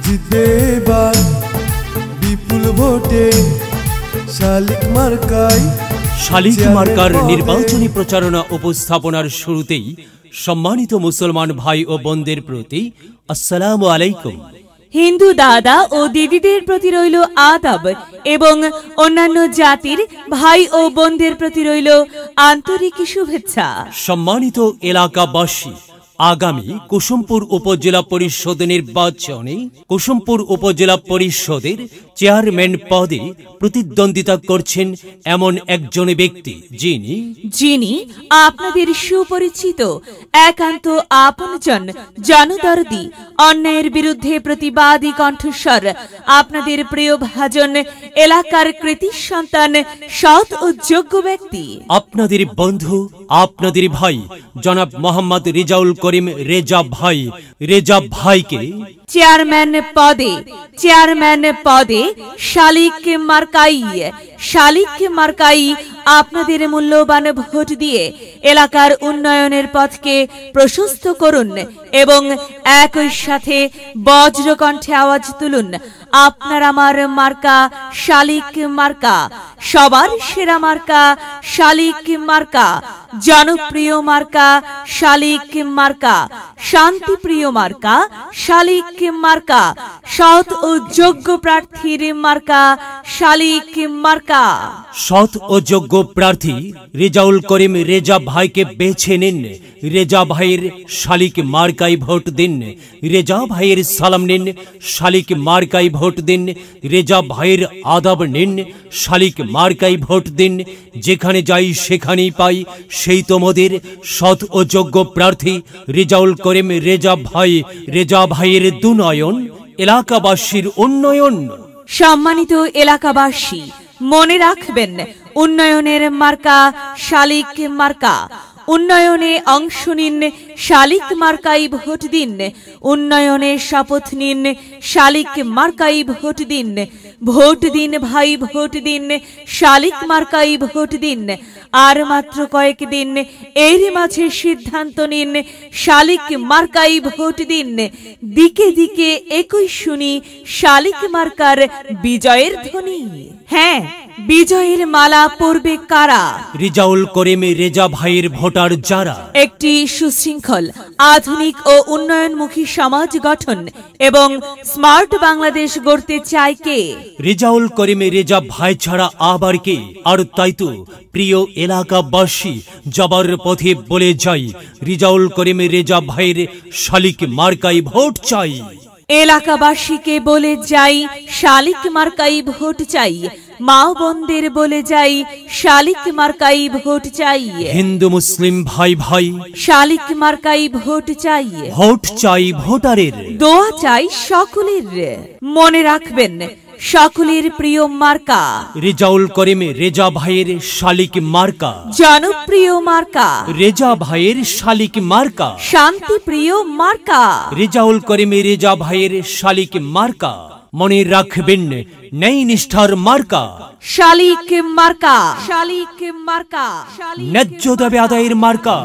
জিতবে এবার বিপুল ভোটে শালিক মার্কায়। শালিক মার্কার নির্বাচনী প্রচারণা উপস্থাপনার শুরুতেই সম্মানিত মুসলমান ভাই ও বোনদের প্রতি আসসালামু আলাইকুম। হিন্দু দাদা ও দিদিদের প্রতি রইল আদাব এবং অন্যান্য জাতির ভাই ও বোনদের প্রতি রইল আন্তরিক শুভেচ্ছা। সম্মানিত এলাকাবাসী, আগামী কুসুমপুর উপজেলা পরিষদ নির্বাচনে কুসুমপুর উপজেলা পরিষদের চেয়ারম্যান পদে প্রতিদ্বন্দ্বিতা করছেন এমন একজন ব্যক্তি যিনি আপনাদের সুপরিচিত, একান্ত আপনজন, জনদরদি, অন্যায়ের বিরুদ্ধে প্রতিবাদী কণ্ঠস্বর, আপনাদের প্রিয় ভাজন, এলাকার কৃতি সন্তান, সৎ ও যোগ্য ব্যক্তি, আপনাদের বন্ধু, আপনাদের ভাই জনাব মোহাম্মদ রেজাউল করিম রেজা ভাইকে চেয়ারম্যান পদে শালিক মার্কাই আপনাদের মূল্যবান ভোট দিয়ে এলাকার উন্নয়নের পথকে প্রশস্ত করুন এবং একই সাথে বজ্রকণ্ঠে আওয়াজ তুলুন, আপনার আমার মার্কা শালিক মার্কা, সবার সেরা মার্কা শালিক মার্কা, জনপ্রিয় মার্কা শালিক মার্কা, শান্তিপ্রিয় মার্কা শালিক মার্কা, সৎ ও যোগ্য প্রার্থীর মার্কা শালিক মার্কা। সৎ ও যোগ্য প্রার্থী রেজাউল করিম রেজা ভাইকে বেছে নিন। রেজা ভাইয়ের শালিক মার্কায় ভোট দিন। রেজা ভাইয়ের সালাম নিন, শালিক মার্কায় ভোট দিন। রেজা ভাইয়ের আদাব নিন, শালিক মার্কায় ভোট দিন। যেখানে যাই সেখানেই পাই সেই তোমাদের সৎ ও যোগ্য প্রার্থী রেজাউল করিম রেজা ভাইয়ের দুনয়ন, এলাকাবাসীর উন্নয়ন। সম্মানিত এলাকাবাসী, মনে রাখবেন, উন্নয়নের মার্কা শালিক মার্কা। উন্নয়নে অংশ নিন, শালিক মার্কাই ভোট দিন। উন্নয়নে শপথ নিন, শালিক মার্কাই ভোট দিন। ভোট দিন ভাই, ভোট দিন, শালিক মার্কাই ভোট দিন। আর মাত্র কয়েকদিন, এর মাঝে সিদ্ধান্ত নিন, শালিক মার্কাই ভোট দিন। দিকে দিকে একই শুনি শালিক মার্কার বিজয়ের ধ্বনি। হ্যাঁ, বিজয়ের মালা পরবে কারা? রেজাউল করিম রেজা ভাইয়ের ভোটার যারা একটি সুশৃঙ্খল, আধুনিক ও উন্নয়নমুখী সমাজ গঠন এবং স্মার্ট বাংলাদেশ গড়তে চায় কে? রেজাউল করিম রেজা ভাই ছাড়া আবার কে? আর তাই তো প্রিয় এলাকাবাসী, যাবার পথে বলে যাই, রেজাউল করিম রেজা ভাইয়ের শালিক মার্কাই ভোট চাই। এলাকাবাসীকে বলে যাই, শালিক মার্কাই ভোট চাই। মা বোনদের বলে যাই, শালিক মার্কাই ভোট চাই। হিন্দু মুসলিম ভাই শালিক মার্কাই ভোট চাই। ভোট চাই ভোটারের, দোয়া চাই সকলের। মনে রাখবেন, সকলের প্রিয় মার্কা রেজাউল করিম রেজা ভাইয়ের শালিক মার্কা, জনপ্রিয় মার্কা রেজা ভাইয়ের শালিক মার্কা, শান্তিপ্রিয় মার্কা রেজাউল করিম রেজা ভাইয়ের শালিক মার্কা। মনে রাখবেন, ন্যায় নিষ্ঠার মার্কা শালিক মার্কা, শালিক মার্কা, ন্যায্য দাবি আদায়ের মার্কা,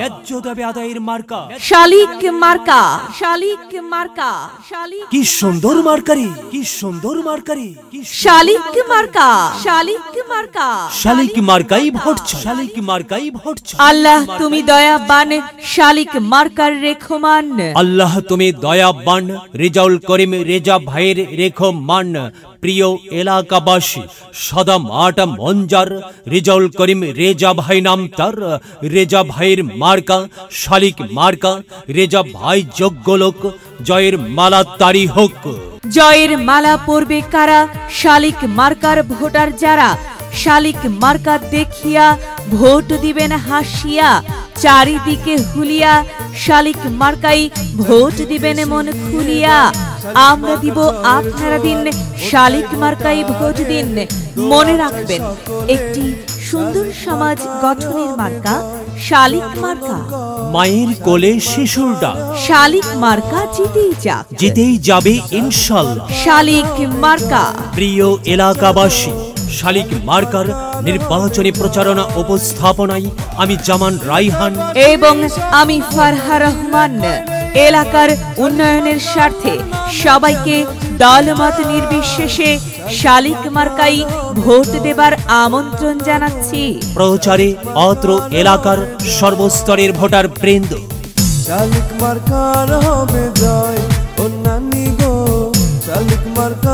শালিক মার্কা, শালিক মার্কা, কি সুন্দর মার্কারি, কি সুন্দর মার্কারি, শালিক মার্কা, শালিক মার্কা, শালিক মার্কাই ভোট চাই, শালিক মার্কাই ভোট চাই। আল্লাহ তুমি দয়াবান, শালিক মার্কার রেখমান। আল্লাহ তুমি দয়াবান, রেজাউল করিম রেজা ভাইয়ের রেখমান। প্রিয় এলাকাবাসী, সদা মাটা মঞ্জার, রেজাউল করিম রেজা ভাই নাম তার। রেজা ভাইয়ের মার্কা শালিক মার্কা, রেজা ভাই যোগ্য লোক, জয়ের মালা তারি হোক। জয়ের মালা পরবে কারা? শালিক মার্কার ভোটার যারা। শালিক মার্কা দেখিয়া ভোট দিবেন হাসিয়া, চারিদিকে হুলিয়া শালিক মার্কাই ভোট দিবেন মন খুলিয়া। আমরা দিব, আপনারা দিন, শালিক মার্কাই ভোট দিন। মনে রাখবেন, একটি সুন্দর সমাজ গঠনের মার্কা শালিক মার্কা। মায়ের কোলে শিশুর ডাক, শালিক মার্কা জিতেই যাবে ইনশাআল্লাহ। শালিক মার্কা। প্রিয় এলাকাবাসী, শালিক মার্কার নির্বাচনী প্রচারণা উপস্থাপনায় আমি জামান রাইহান এবং আমি ফারহা রহমান। এলাকার উন্নয়নের স্বার্থে সবাইকে দলমত নির্বিশেষে শালিক মার্কাই ভোট দেবার আমন্ত্রণ জানাচ্ছি। প্রচারে অত্র এলাকার সর্বস্তরের ভোটার বৃন্দ। শালিক মার্কার হবে জয় ও নানি গো, শালিক মার্কা